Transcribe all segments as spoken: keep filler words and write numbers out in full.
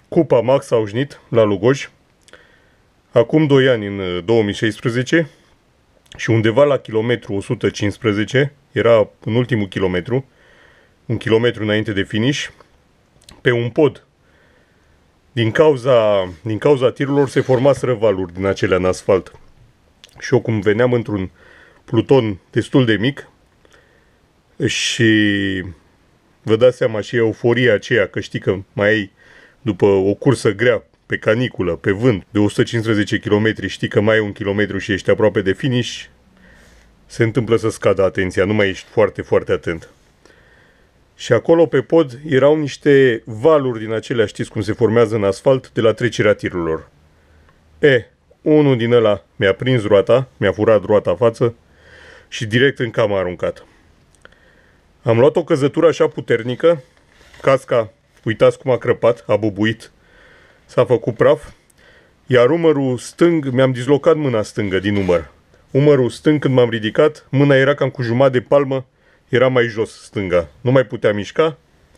Cupa Max Aușnit la Lugoj, acum doi ani, în două mii șaisprezece, și undeva la kilometru o sută cincisprezece, era în ultimul kilometru, un kilometru înainte de finish, pe un pod. Din cauza, din cauza tirurilor se formaseră valuri din acelea în asfalt. Și eu, cum veneam într-un pluton destul de mic, și vă dați seama și euforia aceea că știi că mai ai, după o cursă grea, pe caniculă, pe vânt, de o sută cincisprezece kilometri, știi că mai ai un kilometru și ești aproape de finish, se întâmplă să scadă atenția, nu mai ești foarte, foarte atent. Și acolo pe pod erau niște valuri din acelea, știți cum se formează în asfalt, de la trecerea tirurilor. E, unul din ăla mi-a prins roata, mi-a furat roata față și direct în cam a aruncat. Am luat o căzătură așa puternică, casca, uitați cum a crăpat, a bubuit, s-a făcut praf, iar umărul stâng, mi-am dislocat mâna stângă din umăr. Umărul stâng, când m-am ridicat, mâna era cam cu jumătate de palmă, era mai jos stânga. Nu mai puteam mișca,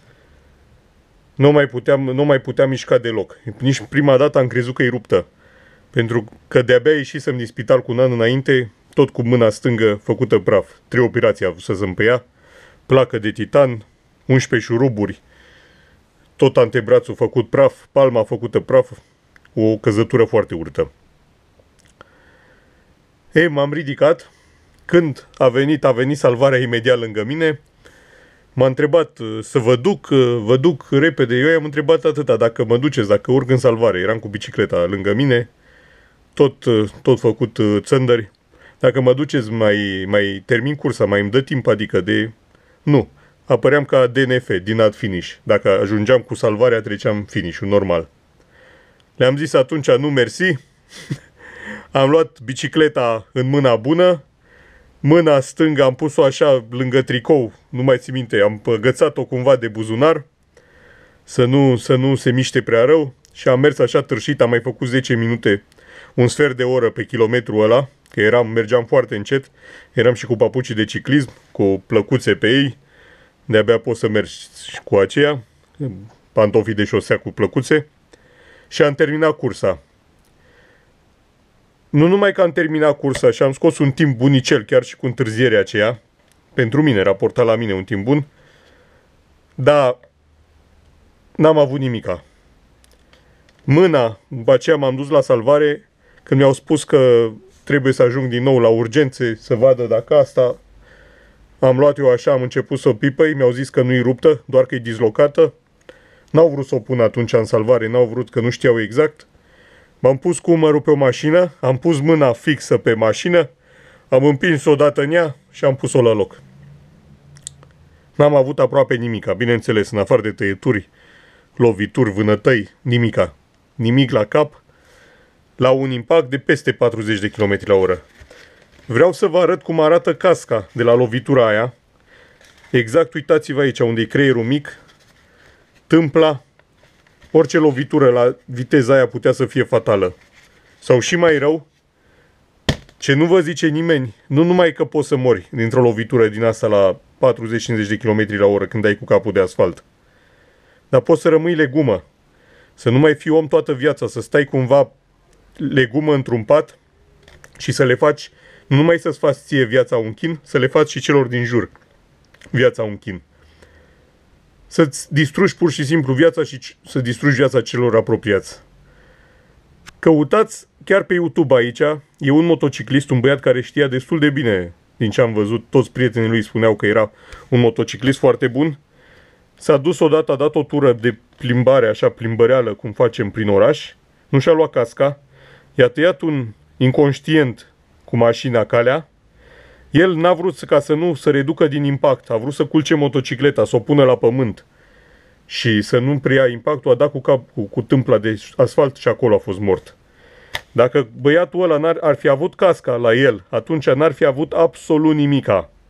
nu mai puteam, nu mai puteam mișca deloc. Nici prima dată am crezut că e ruptă, pentru că de-abia ieșisem din spital cu un an înainte, tot cu mâna stângă făcută praf. Trei operații avusesem pe ea, placă de titan, unsprezece șuruburi, tot antebrațul făcut praf, palma făcută praf, o căzătură foarte urâtă. Ei, m-am ridicat, când a venit, a venit salvarea imediat lângă mine, m-a întrebat să vă duc, vă duc repede, eu i-am întrebat atâta, dacă mă duceți, dacă urc în salvare, eram cu bicicleta lângă mine, tot, tot făcut țândări, dacă mă duceți, mai, mai termin cursa, mai îmi dă timp, adică de... Nu, apăream ca D N F, din not finish. Dacă ajungeam cu salvarea, treceam finish-ul normal. Le-am zis atunci nu mersi. Am luat bicicleta în mâna bună, mâna stângă am pus-o așa lângă tricou, nu mai țin minte, am păgățat-o cumva de buzunar, să nu, să nu se miște prea rău, și am mers așa târșit, am mai făcut zece minute, un sfert de oră pe kilometrul ăla, că eram, mergeam foarte încet, eram și cu papucii de ciclism, cu plăcuțe pe ei, de-abia poți să mergi cu aceea, pantofii de șosea cu plăcuțe, și am terminat cursa. Nu numai că am terminat cursa și am scos un timp bunicel, chiar și cu întârzierea aceea, pentru mine, raportat la mine un timp bun, dar n-am avut nimica. Mâna, după aceea m-am dus la salvare, când mi-au spus că trebuie să ajung din nou la urgențe, să vadă dacă asta... Am luat eu așa, am început să o pipăi, mi-au zis că nu-i ruptă, doar că e dislocată. N-au vrut să o pun atunci în salvare, n-au vrut, că nu știau exact. M-am pus cu umărul pe o mașină, am pus mâna fixă pe mașină, am împins odată în ea și am pus-o la loc. N-am avut aproape nimica, bineînțeles, în afară de tăieturi, lovituri, vânătăi, nimica. Nimic la cap, la un impact de peste patruzeci de kilometri la oră. Vreau să vă arăt cum arată casca de la lovitura aia. Exact, uitați-vă aici, unde e creierul mic, tâmpla. Orice lovitură la viteza aia putea să fie fatală. Sau și mai rău, ce nu vă zice nimeni, nu numai că poți să mori dintr-o lovitură din asta la patruzeci cincizeci de kilometri la oră când ai cu capul de asfalt, dar poți să rămâi legumă. Să nu mai fii om toată viața, să stai cumva legumă într-un pat și să le faci, nu numai să-ți faci ție viața un chin, să le faci și celor din jur viața un chin. Să-ți distrugi pur și simplu viața și să distrugi viața celor apropiați. Căutați chiar pe YouTube aici, e un motociclist, un băiat care știa destul de bine, din ce am văzut, toți prietenii lui spuneau că era un motociclist foarte bun. S-a dus odată, a dat o tură de plimbare, așa plimbăreală, cum facem prin oraș, nu și-a luat casca, i-a tăiat un inconștient cu mașina calea. El n-a vrut să, ca să nu să reducă din impact, a vrut să culce motocicleta, să o pună la pământ și să nu preia impactul, a dat cu cap cu, cu tâmpla de asfalt și acolo a fost mort. Dacă băiatul ăla n-ar, ar fi avut casca la el, atunci n-ar fi avut absolut nimica.